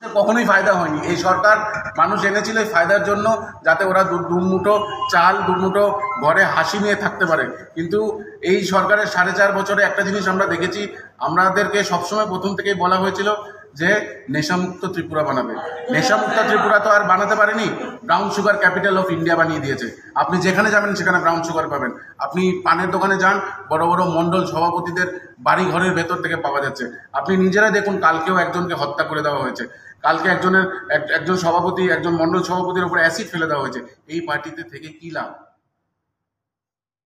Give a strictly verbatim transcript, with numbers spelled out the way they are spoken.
কখনোই ফায়দা হয়নি। এই সরকার মানুষ এনেছিল এই ফায়দার জন্য, যাতে ওরা দুমুঠো চাল দুমুঠো ঘরে হাসি নিয়ে থাকতে পারে। কিন্তু এই সরকারের সাড়ে চার বছরে একটা জিনিস আমরা দেখেছি, আমাদেরকে সবসময় প্রথম থেকেই বলা হয়েছিল যে নেশামুক্ত ত্রিপুরা বানাবে। নেশামুক্ত ত্রিপুরা তো আর বানাতে পারেনি, brown sugar capital of India বানিয়ে দিয়েছে। আপনি যেখানে যাবেন সেখানে ব্রাউন সুগার পাবেন। আপনি পানের দোকানে যান, বড় বড় মণ্ডল সভাপতিদের বাড়ি ঘরের ভেতর থেকে পাওয়া যাচ্ছে। আপনি নিজেরা দেখুন, কালকেও একজনকে হত্যা করে দেওয়া হয়েছে। কালকে একজনের একজন সভাপতি, একজন মণ্ডল সভাপতির উপর অ্যাসিড ফেলে দেওয়া হয়েছে। এই পার্টিতে থেকে কী লাভ?